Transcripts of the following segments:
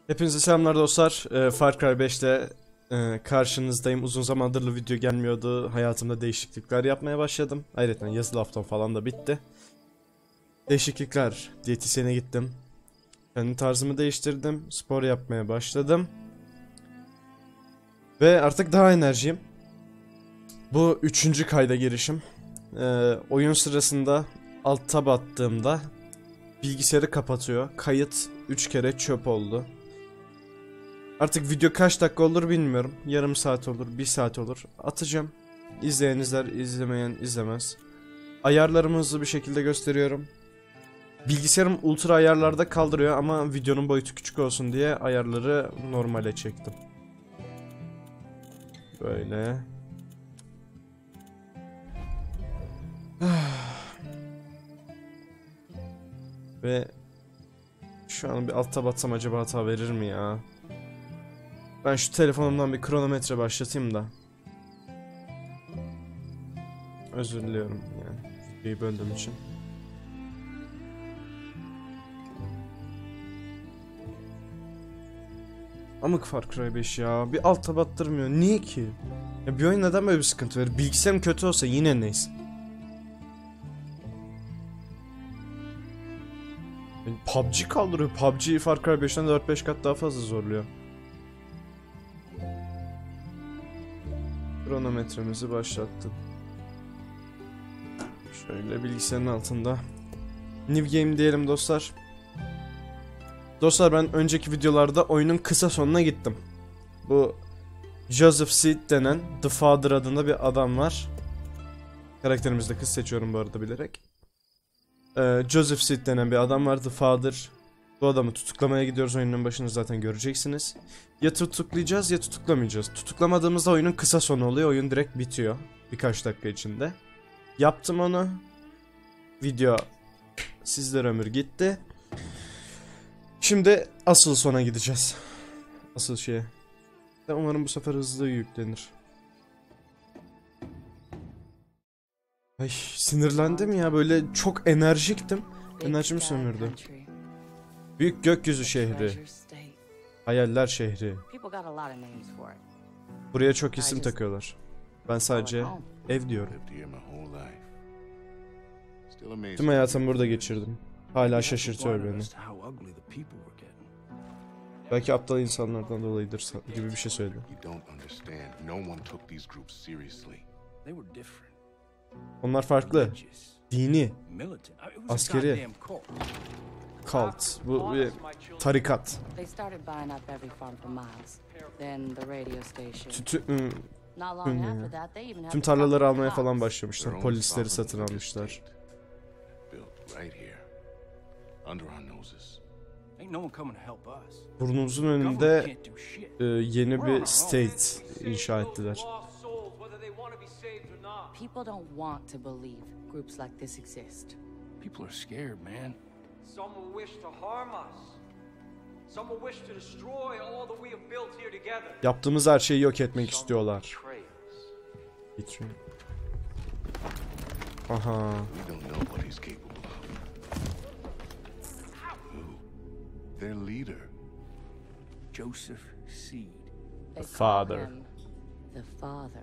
Hepinize selamlar dostlar. Far Cry 5'te karşınızdayım. Uzun zamandır video gelmiyordu. Hayatımda değişiklikler yapmaya başladım. Ayrıca yazılı haftam falan da bitti. Değişiklikler. Diyetisyene gittim. Kendi tarzımı değiştirdim. Spor yapmaya başladım. Ve artık daha enerjiyim. Bu 3. kayda girişim. Oyun sırasında alt tab attığımda bilgisayarı kapatıyor. Kayıt 3 kere çöp oldu. Artık video kaç dakika olur bilmiyorum. Yarım saat olur, 1 saat olur. Atacağım. İzleyen izler, izlemeyen izlemez. Ayarlarımı hızlı bir şekilde gösteriyorum. Bilgisayarım ultra ayarlarda kaldırıyor ama videonun boyutu küçük olsun diye ayarları normale çektim. Böyle. Ve şu an bir alt tab atsam acaba hata verir mi ya? Ben şu telefonumdan bir kronometre başlatayım da. Özür diliyorum yani. Videoyu böldüğüm için. Amık Far Cry 5 ya. Bir alt tab attırmıyor. Niye ki? Ya bir oyun neden böyle bir sıkıntı verir? Bilgisayarım kötü olsa yine neyse. Yani PUBG kaldırıyor. PUBG Far Cry 5'ten 4-5 kat daha fazla zorluyor. Kronometremizi başlattık. Şöyle bilgisayarın altında. New game diyelim dostlar. Dostlar ben önceki videolarda oyunun kısa sonuna gittim. Bu Joseph Seed denen The Father adında bir adam var. Karakterimizde kız seçiyorum bu arada bilerek. Joseph Seed denen bir adam var, The Father. Bu adamı tutuklamaya gidiyoruz, oyunun başını zaten göreceksiniz. Ya tutuklayacağız ya tutuklamayacağız. Tutuklamadığımızda oyunun kısa sonu oluyor, oyun direkt bitiyor. Birkaç dakika içinde. Yaptım onu. Video sizlere ömür gitti. Şimdi asıl sona gideceğiz. Asıl şeye. Umarım bu sefer hızlı yüklenir. Ay sinirlendim ya, böyle çok enerjiktim. Enerjimi sömürdü. Büyük gökyüzü şehri. Hayaller şehri. Buraya çok isim takıyorlar. Ben sadece ev diyorum. Tüm hayatımı burada geçirdim. Hala şaşırtıyor beni. Belki aptal insanlardan dolayıdır gibi bir şey söyledi. Onlar farklı. Dini, askeri, cult, bu bir tarikat. Tüm tarlaları almaya falan başlamışlar. Polisleri satın almışlar. Burnumuzun önünde yeni bir state inşa ettiler. People don't want to believe groups like this exist. People are scared, man. Some will wish to harm us. Some will wish to destroy all that we have built here together. Yaptığımız her şeyi yok etmek istiyorlar. Betray. Aha. We don't know what he's capable of. Their leader, Joseph Seed. They Father. call him the Father.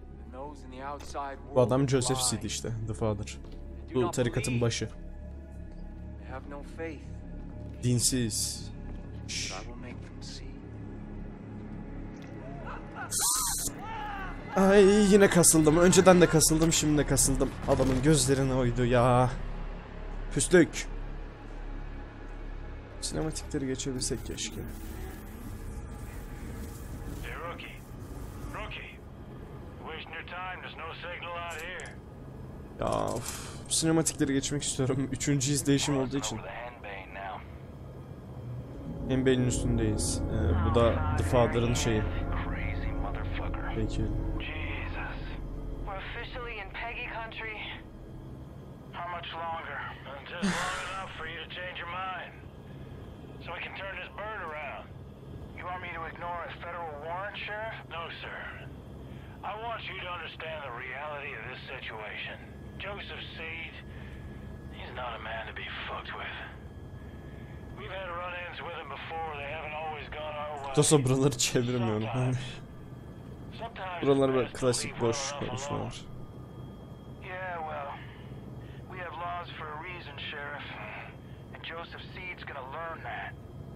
Bu adam Joseph Seed işte, The Father. Bu tarikatın başı. Dinsiz. Ay yine kasıldım. Önceden de kasıldım, şimdi de kasıldım. Adamın gözlerine oydu ya. Püslük. Sinematikleri geçebilsek keşke. Ya of, sinematikleri geçmek istiyorum. 3. izleyişim olduğu için. Henbey'in üstündeyiz. Bu da The Father'ın şeyi. Peki. I want you to understand the reality of this situation. Joseph Seed, he's not a man to be fucked with. We've had run-ins with him before, they haven't always gone Dostlar buraları çevirmiyorum. Sometimes Buralar it's böyle best to klasik leave boş one of us alone. konuşmalar. Yeah, well, we have laws for a reason, Sheriff. And Joseph Seed's gonna learn that.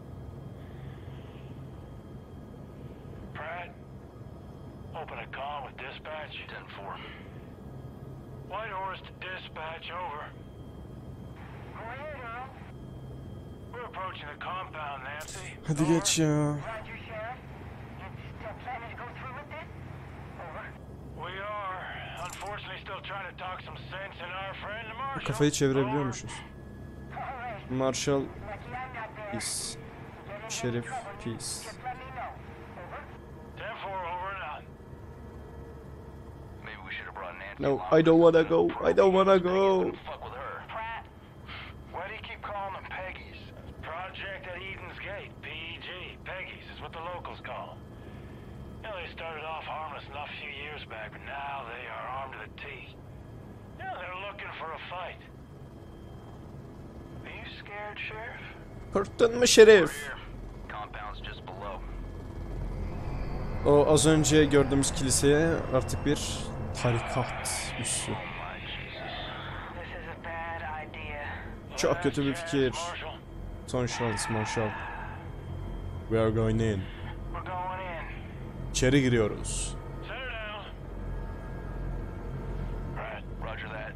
Pratt, open a comm with dispatch. 10-4. Whitehorse to dispatch, over. Go ahead, Earl. We're approaching the compound, Nancy. Hadi Over. geç ya. Roger, Sheriff. You still planning to go through with this? Over. We are. Unfortunately, still trying to talk some sense in our friend Marshall. Kafayı çevirebiliyormuşuz. All right. Marshall Lucky I'm not there. peace. Get in Sheriff any trouble, peace. just let me know. Over. 10-4, over and out. Maybe we should have brought Nancy No, along. I don't wanna go. I don't wanna go. Fuck with her. Pratt. Why do you keep calling them Peggy's? Project at Eden's Gate, PEG. Peggy's is what the locals call them. You know, they started off harmless enough a few years back, but now they are armed to the teeth. Yeah, they're looking for a fight. Are you scared, Sheriff? Korktun mu Şerif? Compound's just below. O az önce gördüğümüz kiliseye artık bir tarikat üssü. This is a bad idea. Çok kötü bir fikir. Son şans Marshall. We are going in. We're going in. İçeri giriyoruz. Set her down. Right, roger that.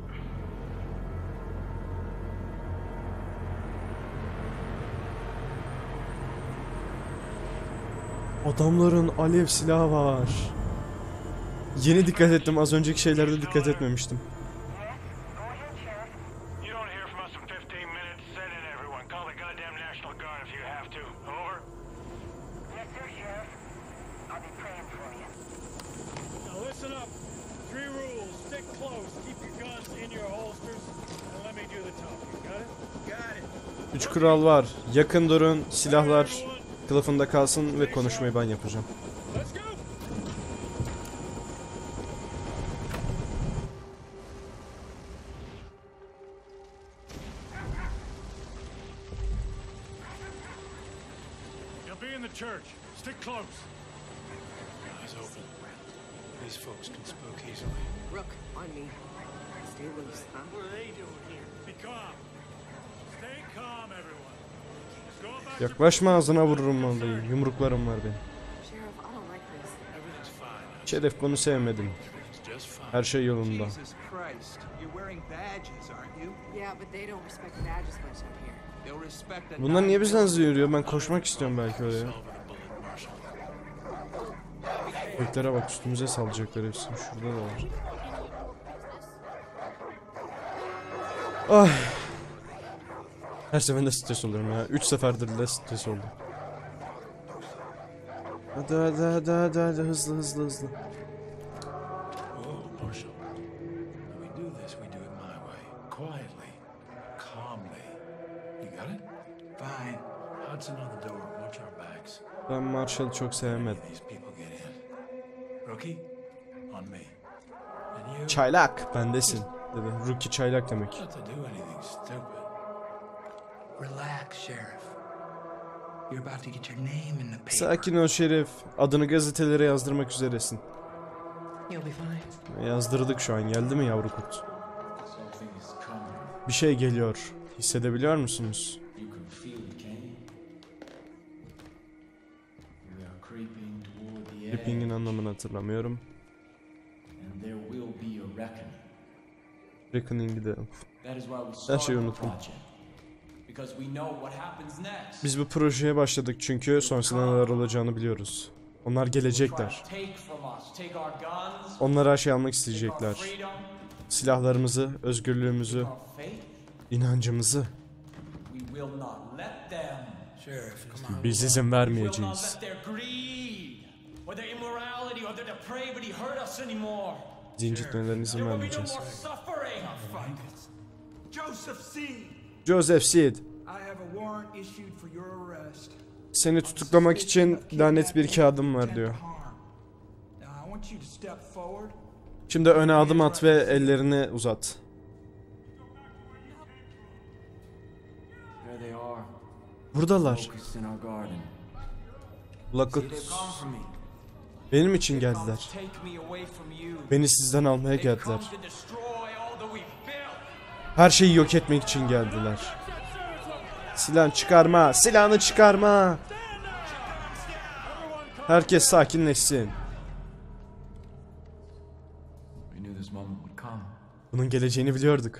Adamların alev silahı var. Yeni dikkat ettim. Az önceki şeylerde dikkat etmemiştim. Go ahead, Sheriff. You don't hear from us in 15 minutes. Send in everyone. Call the goddamn National Guard if you have to. Over. Yes, sir, Sheriff. I'll be praying for you. Now listen up. 3 rules. Stick close. Keep your guns in your holsters. And let me do the talking. Got it? Got it. 3 kural var. Yakın durun. Silahlar kılıfında kalsın ve konuşmayı ben yapacağım. Let's go. You'll be in the church. Stick close. Eyes open. These folks can spook easily. Rook, on me. Stay loose, huh? What are they doing here? Be calm. Stay calm, everyone. Go about your Yaklaşma ağzına vururum vallahi. Yumruklarım var benim. Sheriff, I don't like this. Everything's fine. Şerif bunu sevmedim. Everything's just fine. Her şey yolunda. Jesus Christ, you're wearing badges, aren't you? Yeah, but they don't respect badges much out here. They'll respect a Bunlar niye bizden nine- hızlı yürüyor? Ben koşmak istiyorum belki oraya. Salver the bullet, Marshal. Köklere bak, üstümüze salacaklar hepsi. Şurada da var. Ay. Her seferinde stres oluyorum ya. 3 seferdir de stres oldum. Hadi hadi hadi hadi hadi, hızlı hızlı hızlı. Oh, Marshal. When we do this, we do it my way. Quietly. Calmly. You got it? Fine. Hudson on the door. Watch our backs. Ben Marshall'ı çok sevmedim. These people get in. Rookie, on me. And you, Çaylak bendesin dedi. Rookie çaylak demek. not to do anything stupid. Relax, Sheriff. You're about to get your name in the paper. Sakin ol Şerif. Adını gazetelere yazdırmak üzeresin. You'll be fine. Yazdırdık şu an. Geldi mi yavru kurt? Something is coming. Bir şey geliyor. Hissedebiliyor musunuz? You can feel it, can you? We are creeping toward the edge, Creeping'in anlamını hatırlamıyorum. and there will be a reckoning. Reckoning'i de. That is why we Her started şeyi the unuttum. project. Because we know what happens next. Biz bu projeye başladık çünkü sonrasında neler olacağını biliyoruz. Onlar Try to gelecekler. take from us, take our guns, Onlar her şeyi almak take our isteyecekler. freedom, Silahlarımızı, özgürlüğümüzü, our faith. inancımızı. We will not let them. Sheriff, come on. Biz izin We will not vermeyeceğiz. let their greed, or their immorality, or their depravity hurt us anymore. Zincirtmelerine izin There will be no vermeyeceğiz. more suffering. Joseph Seed, Joseph Seed, I have a warrant issued for your arrest. seni tutuklamak için lanet bir kağıdım var diyor. Now I want you to step forward. Şimdi öne adım at ve ellerini uzat. There they are, Buradalar. focused in our garden. Kulaklık. Benim için geldiler. Beni sizden almaya geldiler. Her şeyi yok etmek için geldiler. Silahını çıkarma, silahını çıkarma. Herkes sakinleşsin. Bunun geleceğini biliyorduk.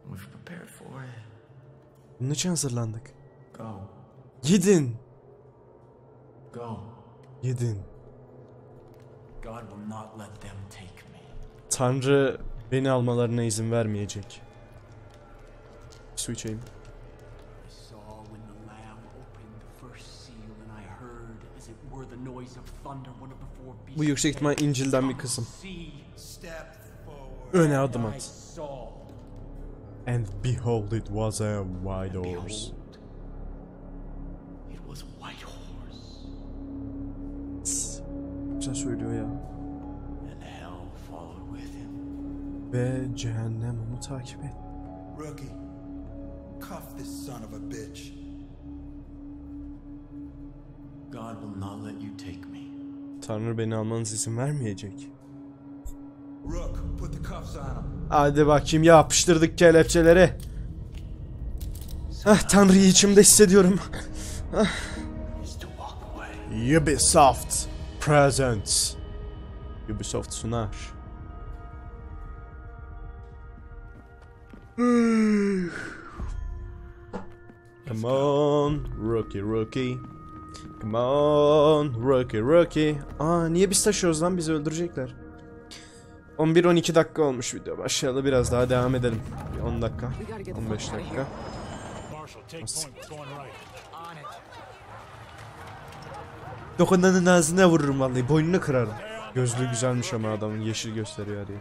Bunun için hazırlandık. Gidin. Gidin. Tanrı beni almalarına izin vermeyecek. Su içeyim. Bu yüksek ihtimal İncil'den bir kısım. Öne adım at. And behold it was a white horse. Güzel söylüyor ya. Ve cehennem onu takip et. Rookie, cuff this son of a bitch. God will not let you take me. Tanrı beni almanız izin vermeyecek. Rook, put the cuffs on him. Hadi bakayım, yapıştırdık kelepçeleri. Tanrı'yı içimde hissediyorum. Ubisoft Presents. Ubisoft sunar. Come on, rookie. Come on, rookie. Niye biz taşıyoruz lan? Bizi öldürecekler. 11-12 dakika olmuş video. Başlayalım, biraz daha devam edelim. 10 dakika, 15 dakika. Dokunanın ağzına vururum vallahi, boynunu kırarım. Gözlüğü güzelmiş ama adamın, yeşil gösteriyor her yeri.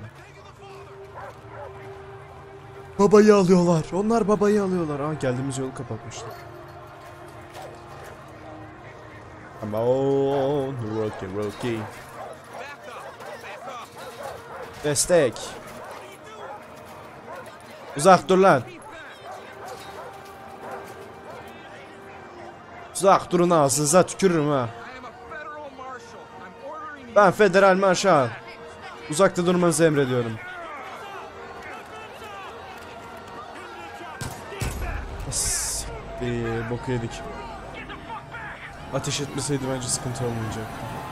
Babayı alıyorlar. Onlar babayı alıyorlar. Geldiğimiz yolu kapatmışlar. Come on, rookie. Destek. Uzak dur lan. Uzak durun, ağzınıza tükürürüm ha. Ben federal marşal. Uzakta durmanızı emrediyorum. Boku yedik. Ateş etmeseydi bence sıkıntı olmayacak.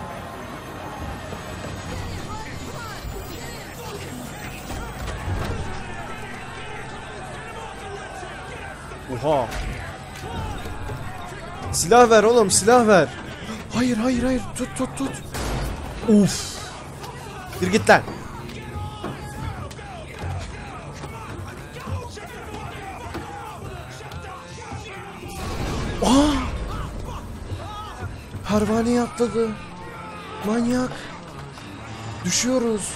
Oha. Silah ver oğlum, silah ver. Hayır. Tut. Uf. Bir git lan. Pervaneye atladı. Manyak. Düşüyoruz.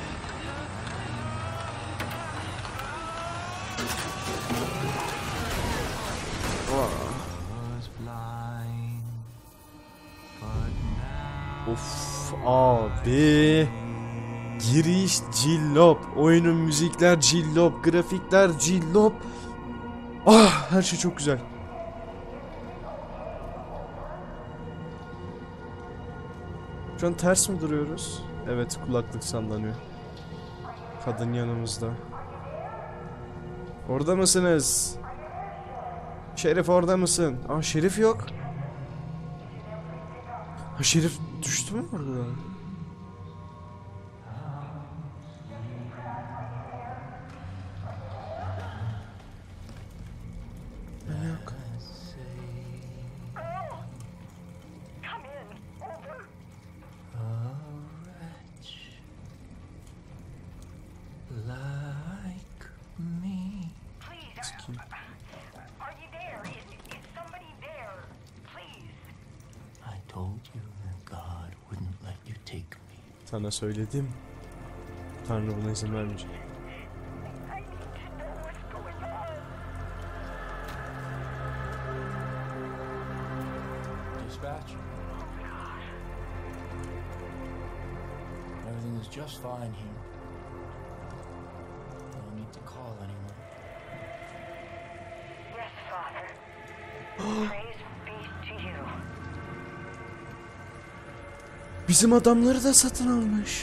Of abi. Giriş cillop. Oyunun müzikler cillop. Grafikler cillop. Her şey çok güzel. Şu an ters mi duruyoruz? Evet, kulaklık sallanıyor. Kadın yanımızda. Orada mısınız? Şerif orada mısın? Şerif yok. Şerif düştü mü orada? Yok. Sana söyledim. Tanrı buna izin vermeyecek. Dispatch. Everything is just fine here. No need to call anyone. Yes, Father. Praise be to you. Bizim adamları da satın almış.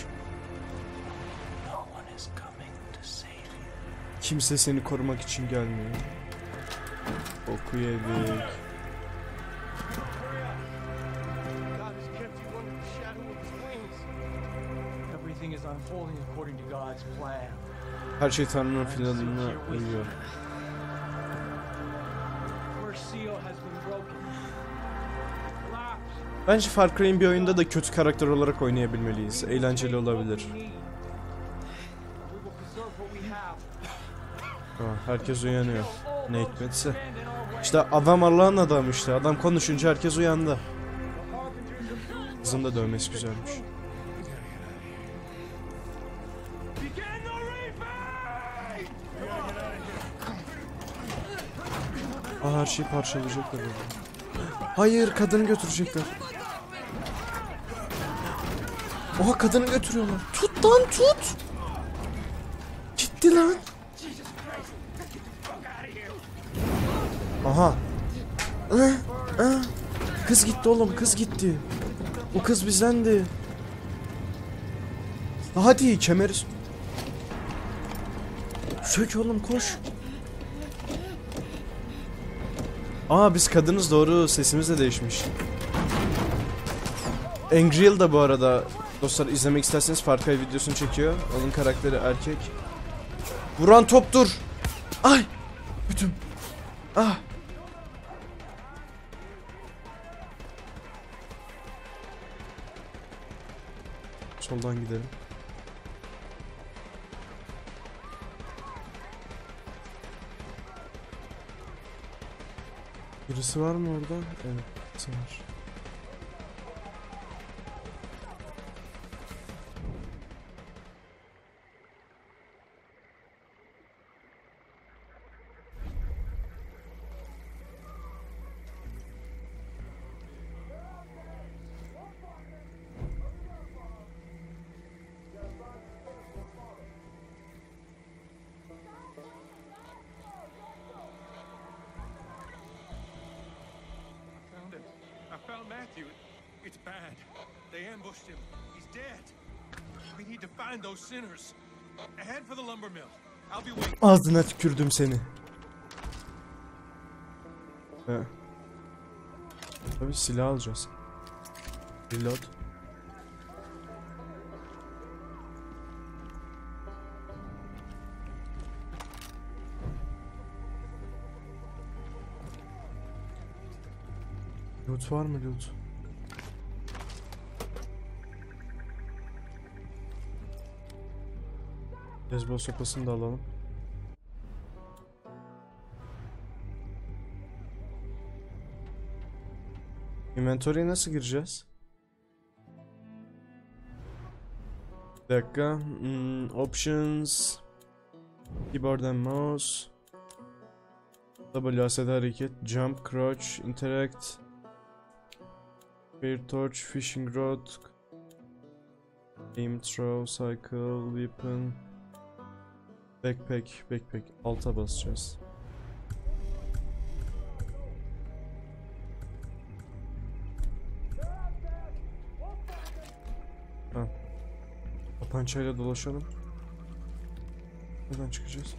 Kimse seni korumak için gelmiyor. Oku yedik. Everything is unfolding according to God's plan. Her şey Tanrı'nın planına uyuyor. First seal has been broken. Collapse. Bence Far Cry'in bir oyunda da kötü karakter olarak oynayabilmeliyiz. Eğlenceli olabilir. We will preserve what we have. Herkes uyanıyor. Ne hikmetse. İşte adam Allah'ın adamı işte. Adam konuşunca herkes uyandı. Kızın da dövmesi güzelmiş. Her şeyi parçalayacaklar. Hayır, kadını götürecekler. Oha, kadını götürüyorlar. Tut lan, tut. Gitti lan. Aha. Kız gitti oğlum, kız gitti. O kız bizdendi. Hadi kemeri sök oğlum, koş. Biz kadınız, doğru, sesimiz de değişmiş. Angriel da bu arada dostlar, izlemek isterseniz Far Cry videosunu çekiyor. Onun karakteri erkek. Vuran top dur. Ay. Bütün. Soldan gidelim. Birisi var mı orada? Evet, birisi var. I found Matthew. It's bad. They ambushed him. He's dead. We need to find those sinners. Head for the lumber mill. I'll be waiting. Ağzına tükürdüm seni. Tabii silah alacağız. Reload. Loot var mı loot? Beyzbol sopasını da alalım. Inventory'e nasıl gireceğiz? Bir dakika. Options. Keyboard and mouse. WASD hareket. Jump, crouch, interact. Fire torch, fishing rod. Aim, throw, cycle, weapon. Backpack. Alta basacağız. Tapancayla dolaşalım. Nereden çıkacağız?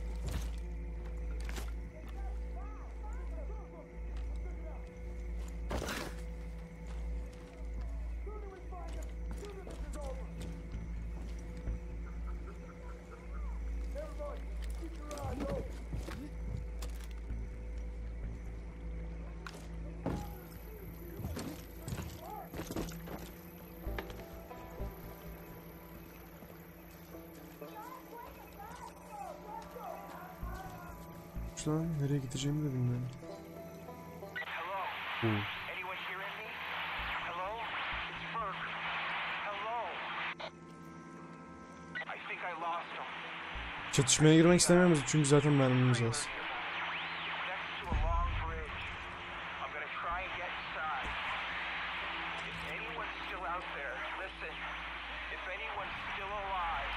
Lan nereye gideceğimi de bilmiyorum. Hello? Anyone hearing me? Hello? It's Ferg. Hello? I think I lost him. Çatışmaya girmek istemiyoruz çünkü zaten mermimiz az. Next to a long bridge. I'm gonna try and get inside. If anyone's still out there, listen. If anyone's still alive.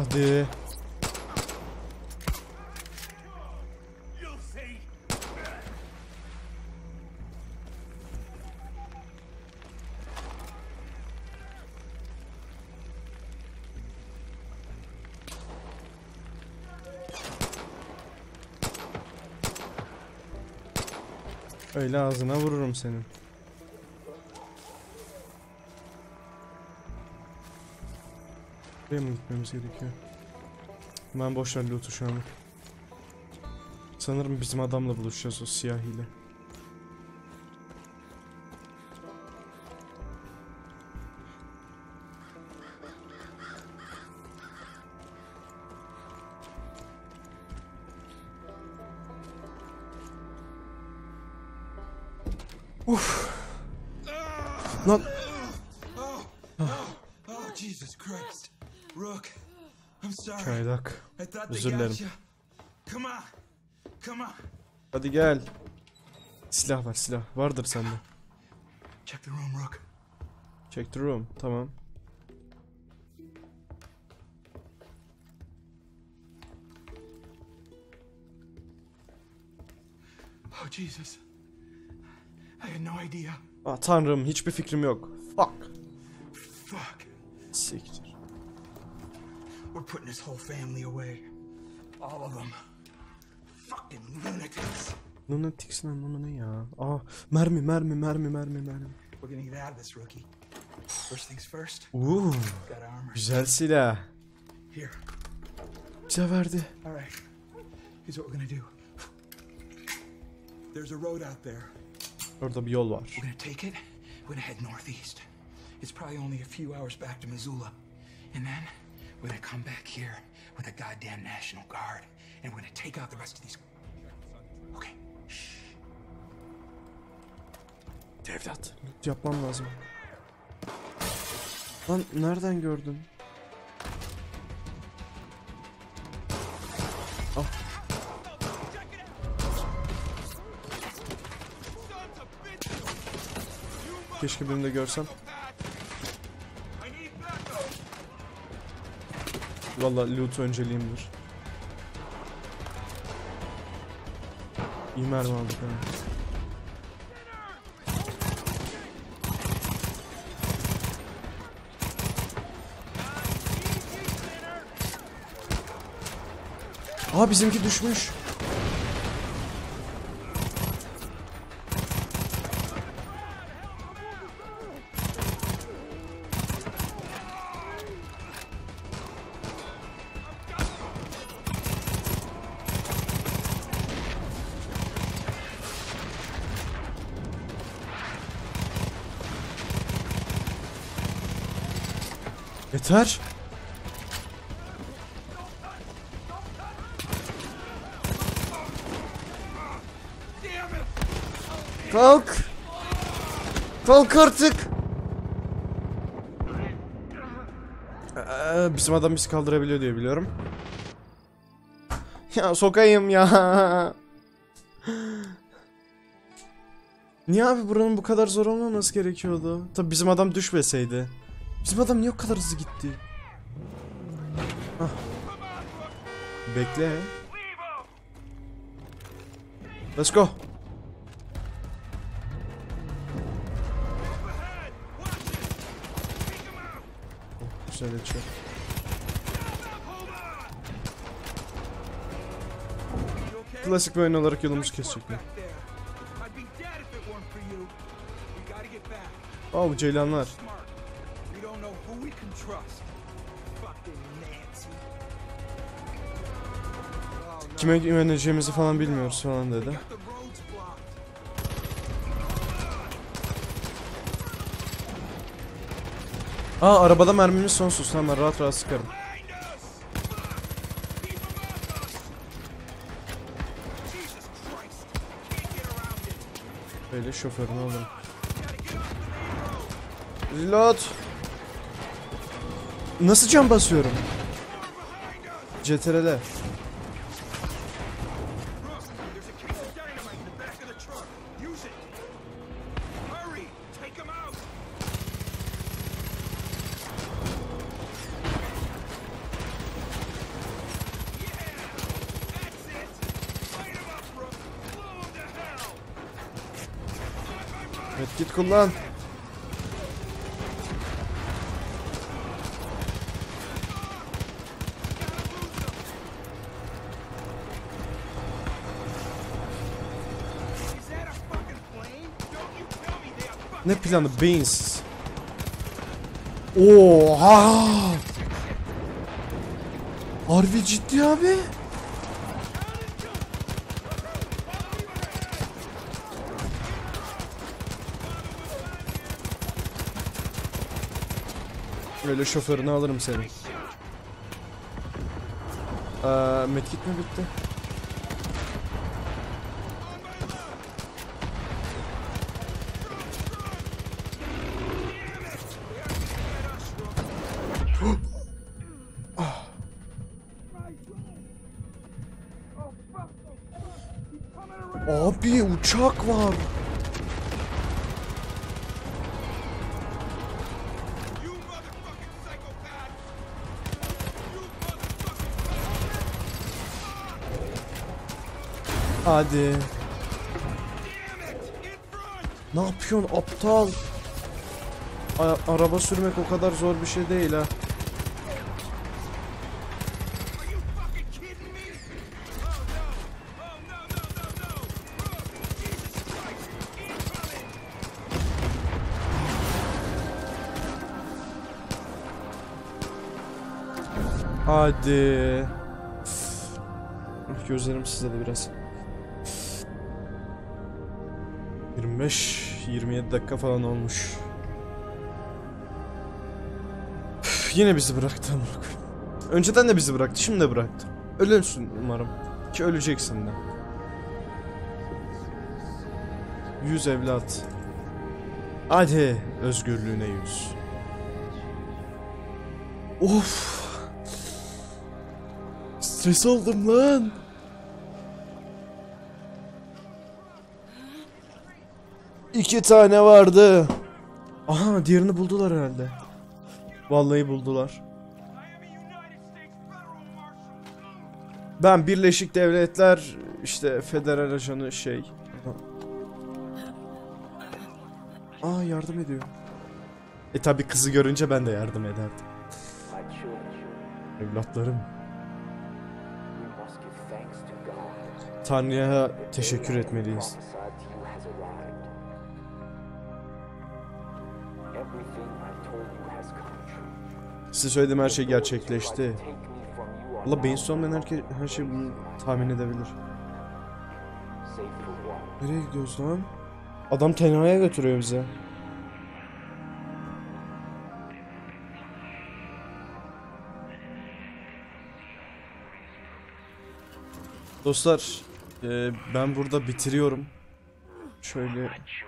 Hadi. Öyle ağzına vururum senin. Buraya mı gitmemiz gerekiyor? Ben boş ver loot'u şu an. Sanırım bizim adamla buluşacağız, o siyahiyle. Lan. Oh, Jesus Christ. Rook, I'm sorry. Çaylak. I thought Özür they dilerim. got you. Come on. Come on. Hadi gel. Silah var, silah. Vardır sende. Check the room, Rook. Check the room. Tamam. Oh, Jesus. I had no idea. Ah tanrım, hiçbir fikrim yok. Fuck. Fuck. Siktir. We're putting this whole family away. All of them. Fucking lunatics. Lunatics lan ama ne ya? Aa mermi. We're gonna get out of this, Rookie. First things first. Uuu. Got armor. Güzel silah. Here. Bize verdi. All right. Here's what we're gonna do. There's a road out there. Orada bir yol var. We're gonna take it. We're gonna head northeast. It's probably only a few hours back to Missoula. And then we're gonna come back here with a goddamn National Guard. And we're gonna take out the rest of these. Okay. Shh. Evlat. Loot yapmam lazım. Lan nereden gördün? Ah. Keşke birini de görsem. Vallahi loot önceliğimdir. İyi mermi aldık ha. Aa bizimki düşmüş. Yeter. Kalk. Kalk artık. Bizim adam bizi kaldırabiliyor diye biliyorum. Ya sokayım ya. Niye abi buranın bu kadar zor olmaması gerekiyordu? Tabi bizim adam düşmeseydi. Bizim adam niye o kadar hızlı gitti? Hah. Bekle. Let's go. Oh, güzel geçiyor. Klasik bir oyun olarak yolumuz kesecekler. Oh bu ceylanlar. Kime güveneceğimizi falan bilmiyoruz falan dedi. Aa arabada mermimiz sonsuz. Hemen rahat rahat sıkarım. Böyle şoförünü alırım. Reload. Nasıl cam basıyorum? CTRL. Evet, git kullan. Ne planı beyinsiz. Oha! Harbi ciddi abi. Öyle şoförünü alırım seni. Medkit mi bitti? Abi uçak var. Hadi. Ne yapıyorsun aptal? Araba sürmek o kadar zor bir şey değil ha. Hadi. Gözlerim sızladı biraz. 25-27 dakika falan olmuş. Yine bizi bıraktı. Önceden de bizi bıraktı, şimdi de bıraktı. Ölürsün umarım. Ki öleceksin de. 100 evlat. Hadi özgürlüğüne 100. Of. Stres oldum lan. İki tane vardı. Aha, diğerini buldular herhalde. Vallahi buldular. Ben Birleşik Devletler işte federal ajanı şey. Aa, yardım ediyor. Tabi kızı görünce ben de yardım ederdim. Evlatlarım. Tanrı'ya teşekkür etmeliyiz. Size söylediğim her şey gerçekleşti. Allah, beyinsiz olmayan her şey bunu tahmin edebilir. Nereye gidiyoruz lan? Adam tenhaya götürüyor bize. Dostlar, ben burada bitiriyorum. Şöyle.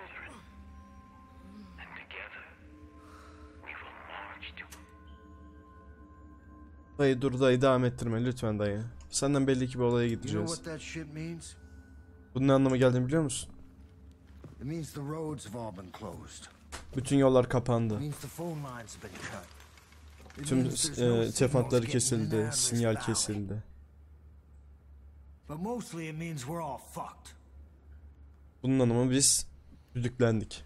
Dayı dur, dayı devam ettirme lütfen dayı. Senden belli ki bir olaya gideceğiz. Bunun ne anlama geldiğini biliyor musun? Bütün yollar kapandı. Tüm tefatları kesildi, sinyal kesildi. Bunun anlamı biz düdüklendik.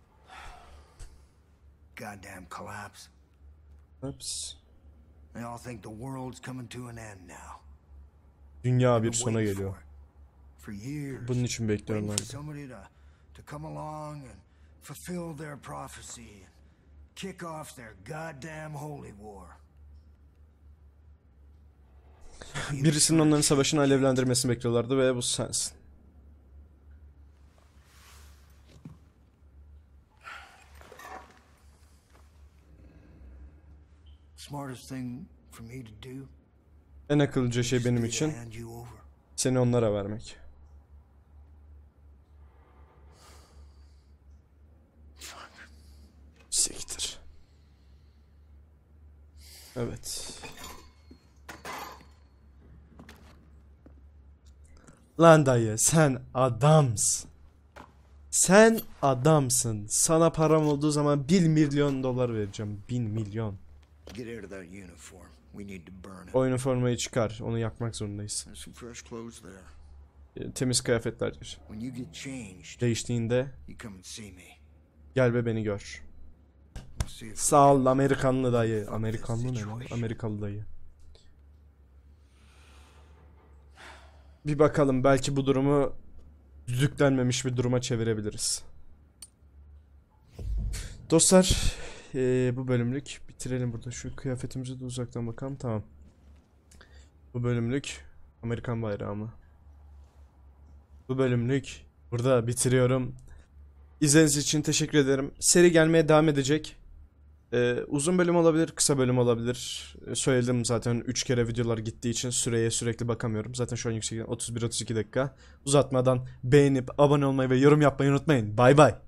Goddamn collapse. Ups. They all think the world's coming to an end now. Dünya bir sona geliyor. For years. Bunun için bekliyorlar. Somebody to come along and fulfill their prophecy and kick off their goddamn holy war. Birisinin onların savaşını alevlendirmesini bekliyorlardı ve bu sensin. Smartest thing for me to do. En akıllıca şey benim için seni onlara vermek. Siktir. Evet. Lan dayı, sen adamsın. Sen adamsın. Sana param olduğu zaman 1 milyon dolar vereceğim. 1 milyon. O üniformayı çıkar. Onu yakmak zorundayız. Temiz kıyafetler. Değiştiğinde Gel ve beni gör. Sağ ol Amerikanlı dayı. Amerikanlı ne lan? Amerikalı dayı. Bir bakalım, belki bu durumu düdüklenmemiş bir duruma çevirebiliriz. Dostlar, bu bölümlük bitirelim burada. Şu kıyafetimize de uzaktan bakalım. Tamam. Bu bölümlük Amerikan bayrağı mı? Bu bölümlük burada bitiriyorum. İzlediğiniz için teşekkür ederim. Seri gelmeye devam edecek. Uzun bölüm olabilir, kısa bölüm olabilir. Söyledim zaten, 3 kere videolar gittiği için süreye sürekli bakamıyorum. Zaten şu an yüksek 31-32 dakika. Uzatmadan beğenip abone olmayı ve yorum yapmayı unutmayın. Bay bay.